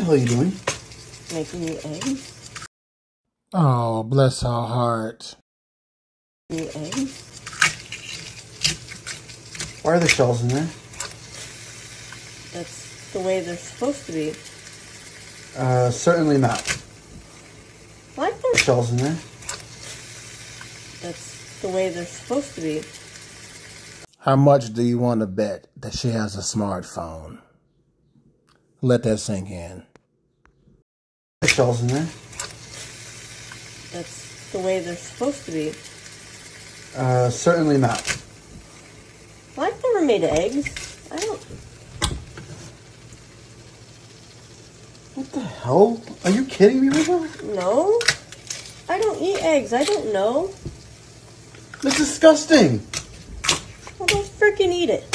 hell are you doing? Making you eggs. Oh, bless her heart. You eggs. Why are there shells in there? That's the way they're supposed to be. Certainly not. Like them? Shells in there? That's the way they're supposed to be. How much do you want to bet that she has a smartphone? Let that sink in. Shells in there? That's the way they're supposed to be. Certainly not. Well, I've never made eggs. I don't... What the hell? Are you kidding me, River? No. I don't eat eggs. I don't know. That's disgusting. Well, don't freaking eat it.